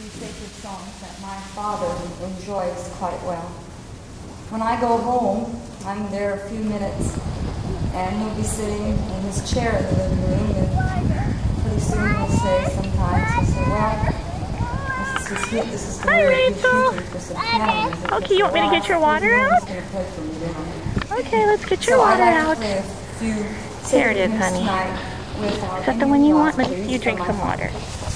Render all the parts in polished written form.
few sacred songs that my father enjoys quite well. When I go home, I'm there a few minutes, and he'll be sitting in his chair in the living room, and pretty soon he'll say sometimes, he'll say, well, this is the way his future for some piano. Okay, you want me to get your water out? Okay, let's get your water out. There it is, honey. Is that the one you want? Let's you drink some water.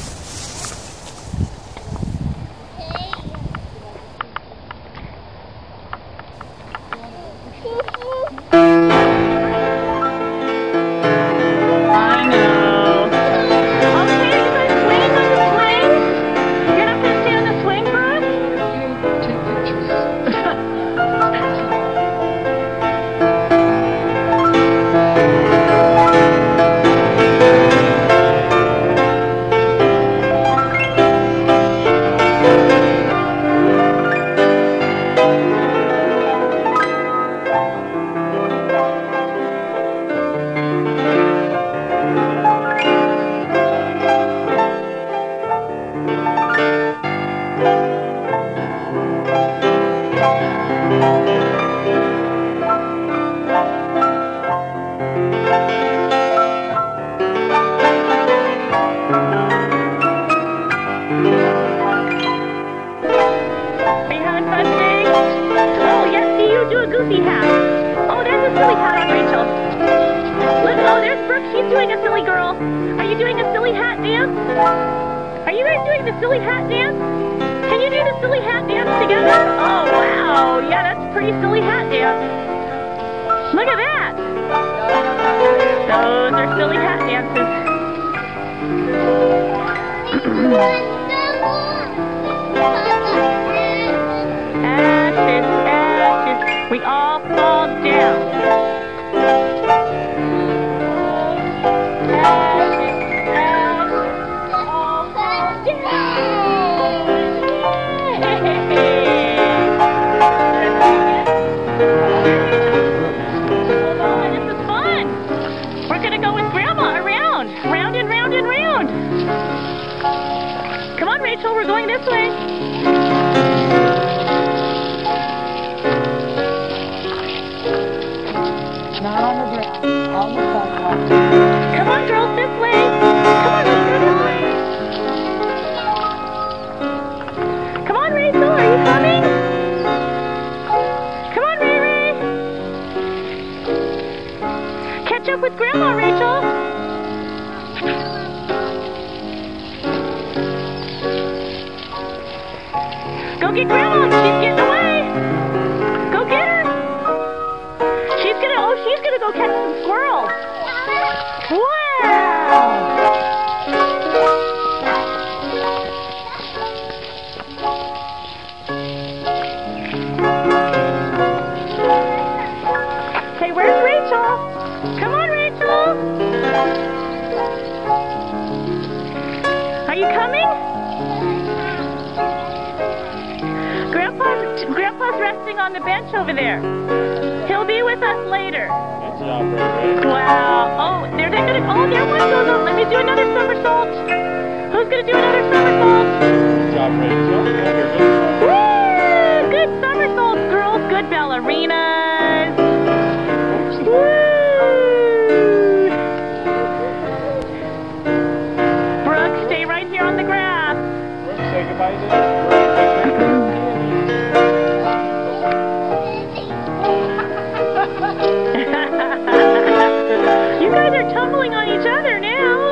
Goofy hat. Oh, there's a silly hat on Rachel. Look, oh, there's Brooke. She's doing a silly girl. Are you doing a silly hat dance? Are you guys doing the silly hat dance? Can you do the silly hat dance together? Oh, wow. Yeah, that's a pretty silly hat dance. Look at that. Those are silly hat dances. We all fall down. This is fun. We're going to go with Grandma around. Round and round and round. Come on, Rachel. We're going this way. Not on the ground, on the sidewalk. Come on, girls, this way. Come on, Rachel. Come on, Rachel, are you coming? Come on, Ray Ray. Catch up with Grandma, Rachel. Go get Grandma, she's getting away. Go get her. She's gonna go catch some squirrels. Wow! Hey, where's Rachel? Come on, Rachel. Are you coming? Grandpa's resting on the bench over there. He'll be with us later. Good job, Ray Ray. Wow. Oh, there one goes on. Let me do another somersault. Who's going to do another somersault? Good job, Rachel. Woo! Good somersaults, girls. Good ballerinas. Woo! Brooke, stay right here on the grass. Brooke, say goodbye to us. You guys are tumbling on each other now.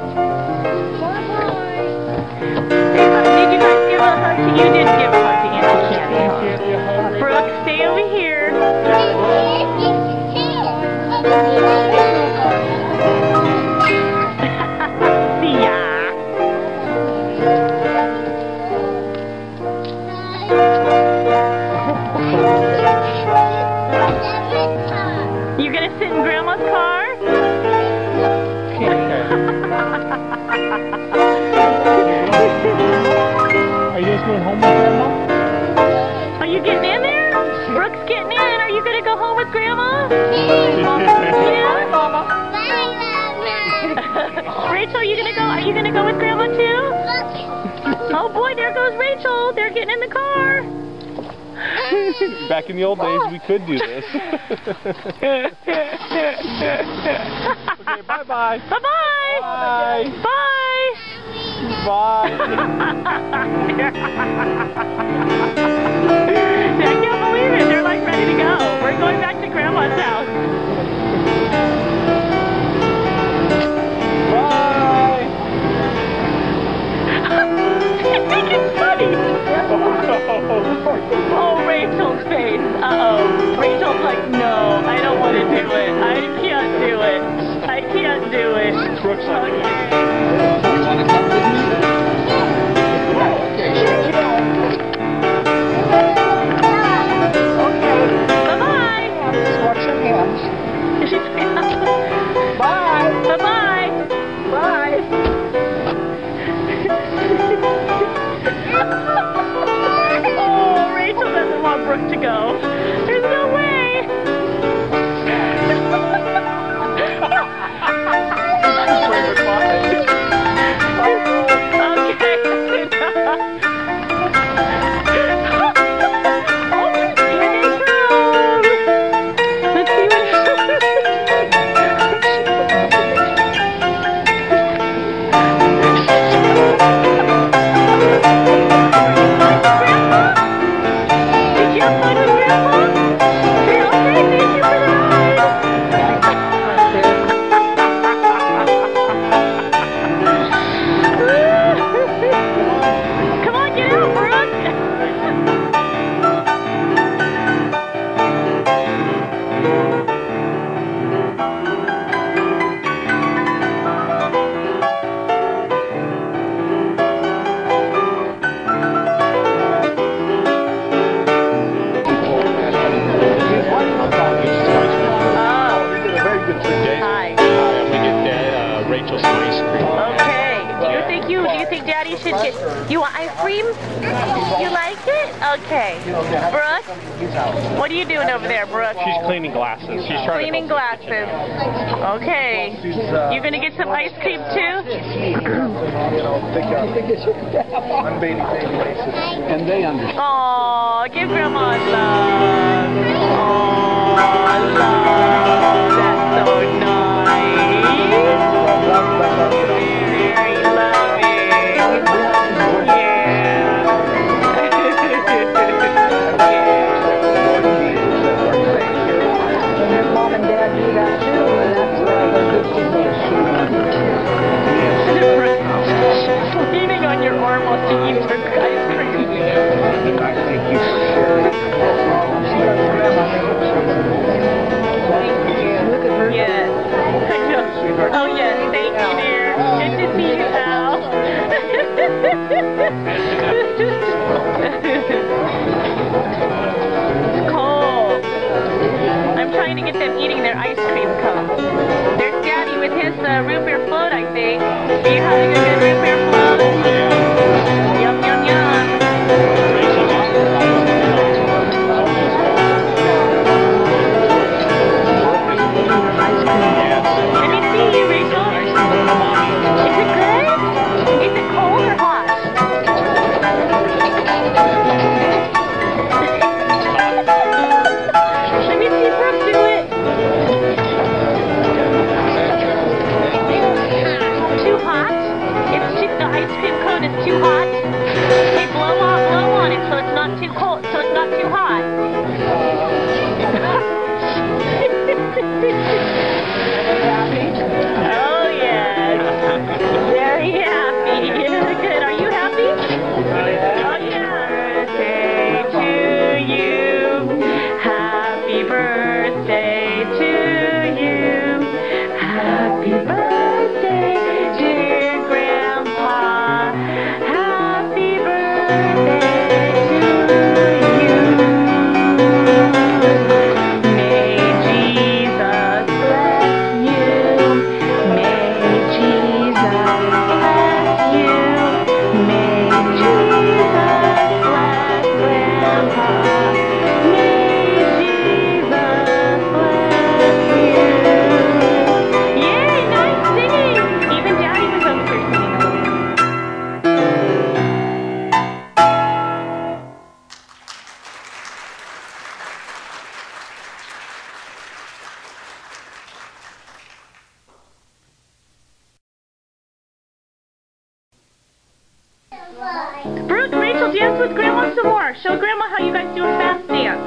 Did you guys give a hug to you? Didn't give a hug to Auntie Candy. Brooke, stay over here. See ya. You gonna sit in Grandma's car? Are you guys going home with Grandma? Are you getting in there? Brooke's getting in. Are you gonna go home with Grandma? Yeah? Rachel, are you gonna go with Grandma too? Oh boy, there goes Rachel. They're getting in the car. Back in the old days, we could do this. Okay, bye-bye. Bye-bye. Bye. Bye. Bye. I can't believe it. They're like ready to go. We're going back to Grandma's house. Bye. I think it's funny. Oh, Oh, Rachel's face. Uh-oh. Rachel's like, no, I don't want to do it. I can't do it. I can't do it. Brooks like Okay. You want to come with me? Okay, sure. Bye-bye. Wash your hands. Bye. Bye-bye. Bye. Oh, Rachel doesn't want Brooke to go. There's no way. Rachel's ice cream. Okay. Do you think Daddy should get... You want ice cream? You like it? Okay. Brooke? What are you doing over there, Brooke? She's cleaning glasses. She's trying Cleaning to glasses. Okay. You gonna get some ice cream too? And they understand. Aw, give Grandma a love. Aw, love. That's so nice. Very loving. Mom and Dad do that too, and that's why they're good to Leaning on your arm while she eats her ice cream. Look at her. Yes. Oh yes, thank you, dear. Good to see you, Al. It's cold. I'm trying to get them eating their ice cream cone. There's Daddy with his root beer float, I think. Are you having a good root beer float? Yum, yum, yum. Let me see you, Rachel. Is it good? Is it cold or hot? Let me see Brooke do it. Too hot? Brooke, Rachel, dance with Grandma some more. Show Grandma how you guys do a fast dance.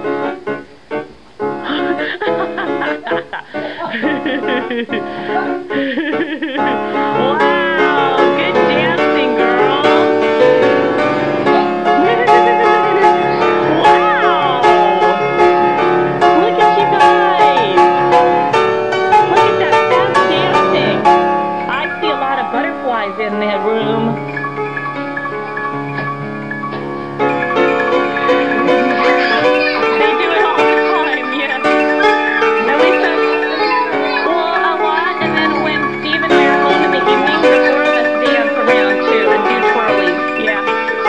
Wow, good dancing, girl. Wow. Look at you guys. Look at that fast dancing. I see a lot of butterflies in that room. They do it all the time, yeah. At least well, a lot, and then when Steve and I are home in the evening, the four of us dance around too and do twirlies, yeah.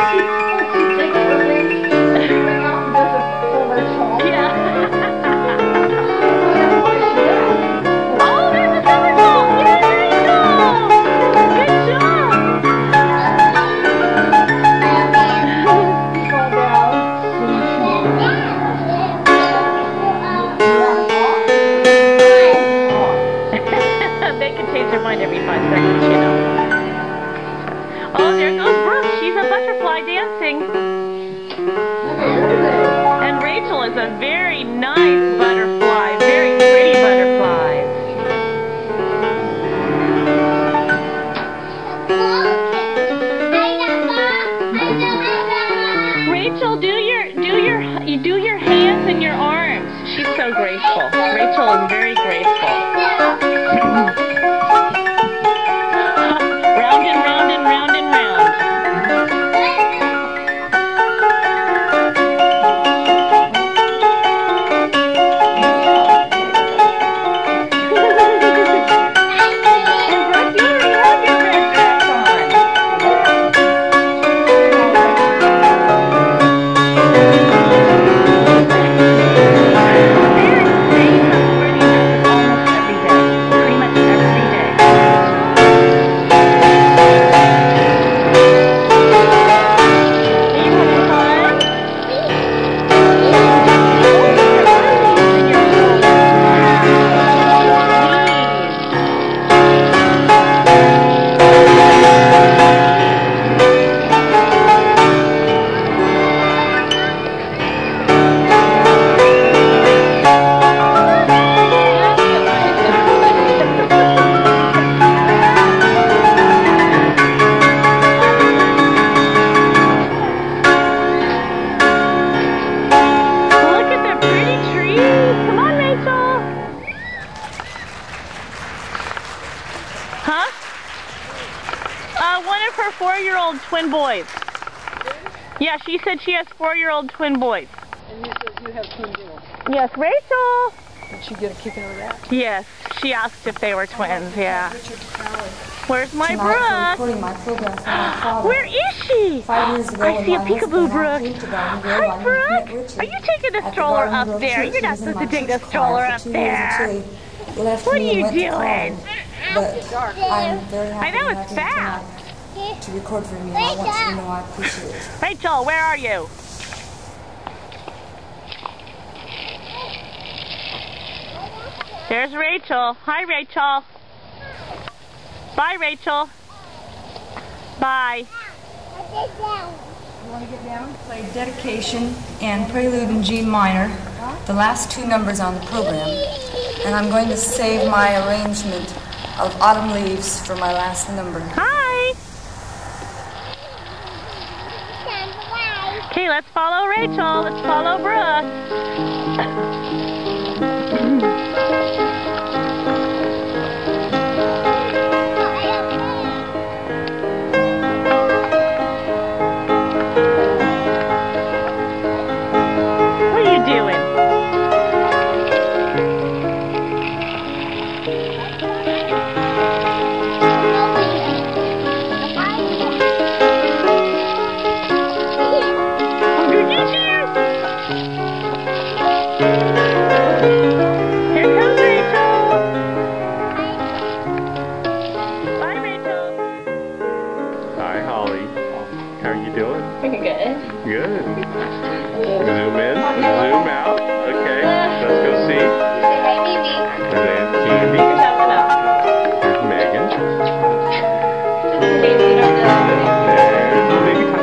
Yeah. Oh, there's a somersault! Yeah, there you go! Good job! They can change their mind every 5 seconds, you know. Oh, there goes Brooke. She's a butterfly dancing. And Rachel is a very nice butterfly. Very pretty butterfly. Rachel, do your hands and your arms. She's so graceful. Rachel is very graceful. Round and round and round and round. And Brooke, you already have your red dress on. Huh? One of her 4-year-old twin boys. Yeah, she said she has 4-year-old twin boys. And you said you have twin girls. Yes, Rachel. Did she get a kick out of that? Yes, she asked if they were twins, yeah. Where's my Tonight, for Brooke? recording my program for my father. Where is she? 5 years ago, I when see a my peekaboo, husband and I Brooke. moved to Garden Grove, Hi, I met Brooke. Richard Are you taking the at stroller Garden up Grove there? Church. You're He not was in supposed my to take the church choir stroller for up 2 years there. until he left What me are and you went to doing? college. But I'm very happy I know to it's have him fast. tonight to record for me, and I want you to know I appreciate it. Rachel, where are you? There's Rachel. Hi, Rachel. Bye, Rachel. Bye. You want to get down? Play Dedication and Prelude in G minor, the last 2 numbers on the program. And I'm going to save my arrangement of Autumn Leaves for my last number. Hi. Okay, let's follow Rachel. Let's follow Brooke. What are you doing? Cheers! Here comes Rachel. Bye, Rachel. Hi, Holly. How are you doing? Good. Good. Zoom in, zoom out. Okay, let's go see. And then Candy. There's Megan. There's baby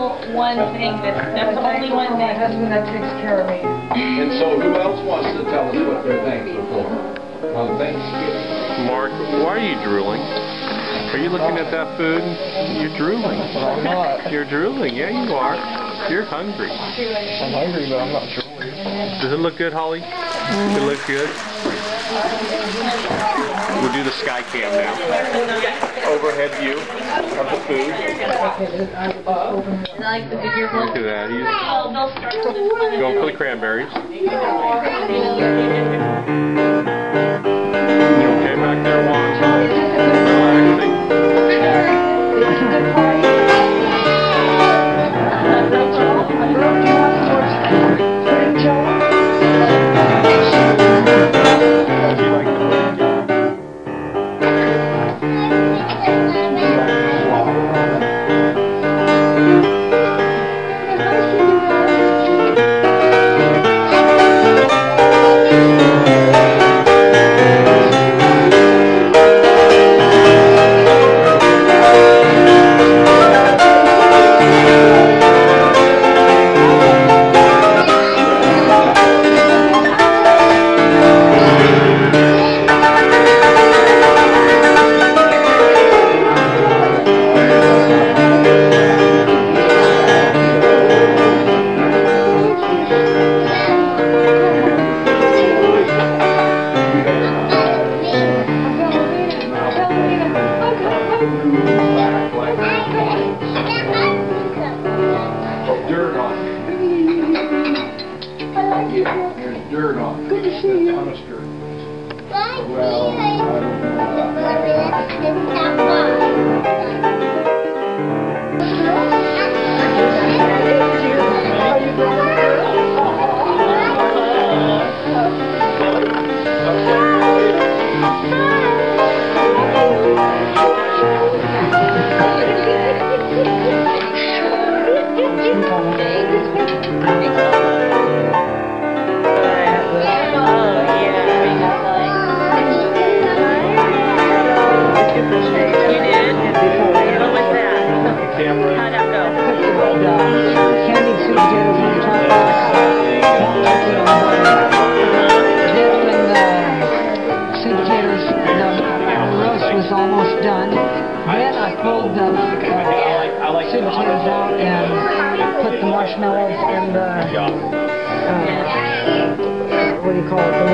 single one thing. That's the only one My thing. husband that takes care of me. And so who else wants to tell us what they're thankful for? On Thanksgiving. Mark, why are you drooling? Are you looking at that food? You're drooling. I'm not. You're drooling. Yeah, you are. You're hungry. I'm hungry, but I'm not drooling. Does it look good, Holly? It looks good? We'll do the sky cam now. Overhead view of the food. Look at that. He's going for the cranberries. You okay back there, Juan? Relaxing. Dirt on it. There's dirt on it. Good to see you. Honest dirt. Well, I don't know about almost done. Then I pulled the sweet potatoes out and put the marshmallows and the what do you call it? The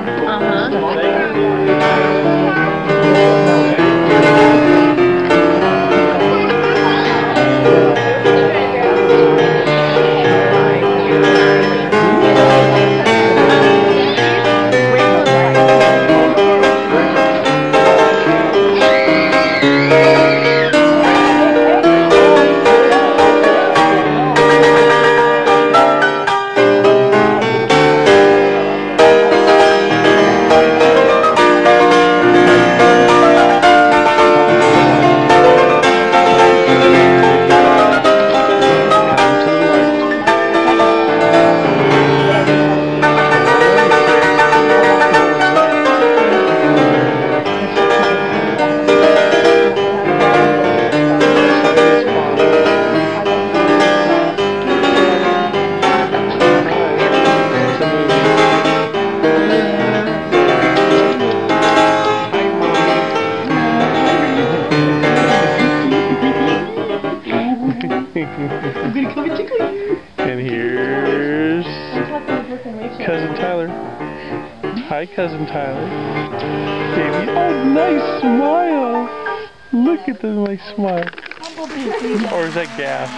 And here's Cousin Tyler. Hi, Cousin Tyler. Baby, oh, nice smile. Look at the nice smile. Or is that gas?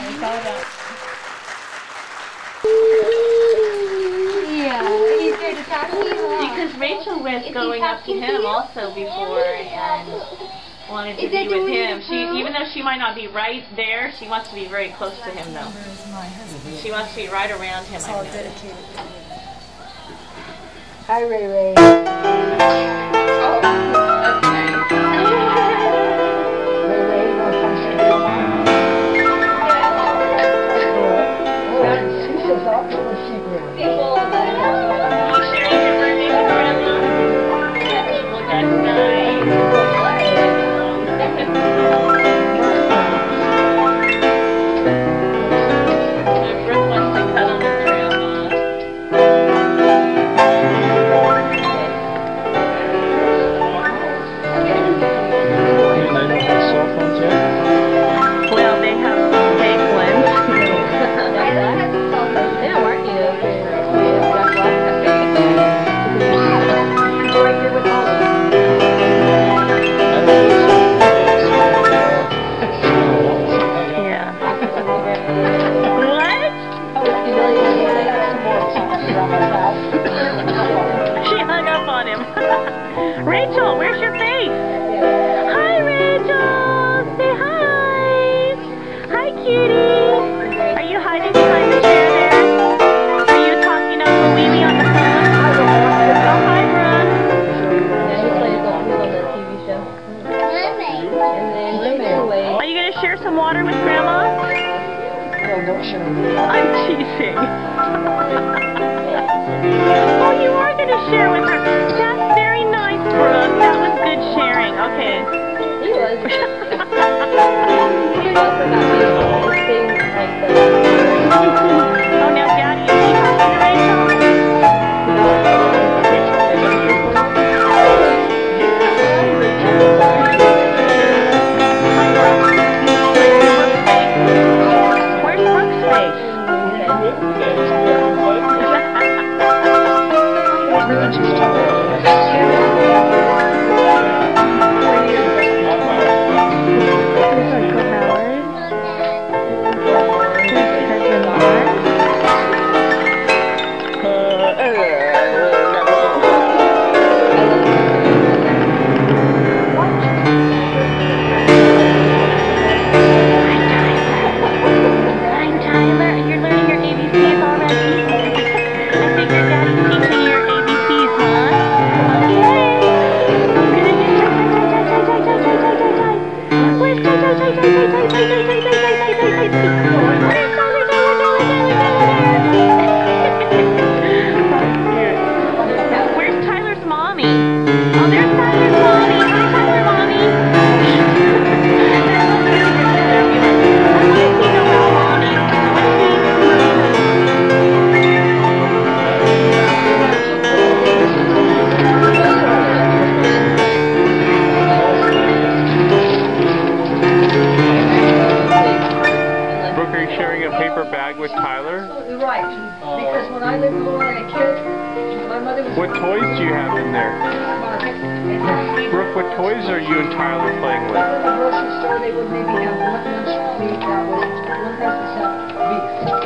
Because Rachel was going up to him also before and wanted to be with him. Even though she might not be right there, she wants to be very close to him though. She wants to be right around him. It's all dedicated to you. Hi, Ray Ray. No, don't show me. I'm teasing. Oh, you are going to share with her. That's very nice, Brooke. That was good sharing. Okay. He was. He also got me things like the... Oh, now Daddy, is he talking to Rachel? Where's Brooke's face? Where's Tyler's mommy? Oh, there's Tyler's mommy. Hi, Tyler, mommy. Brooke, are you sharing a paper bag with Tyler? Right, because when I lived alone as a kid, my mother was... What toys do you have in there? Brooke, what toys are you and Tyler playing with? In the grocery store, they would maybe have one meat that was 100% beef.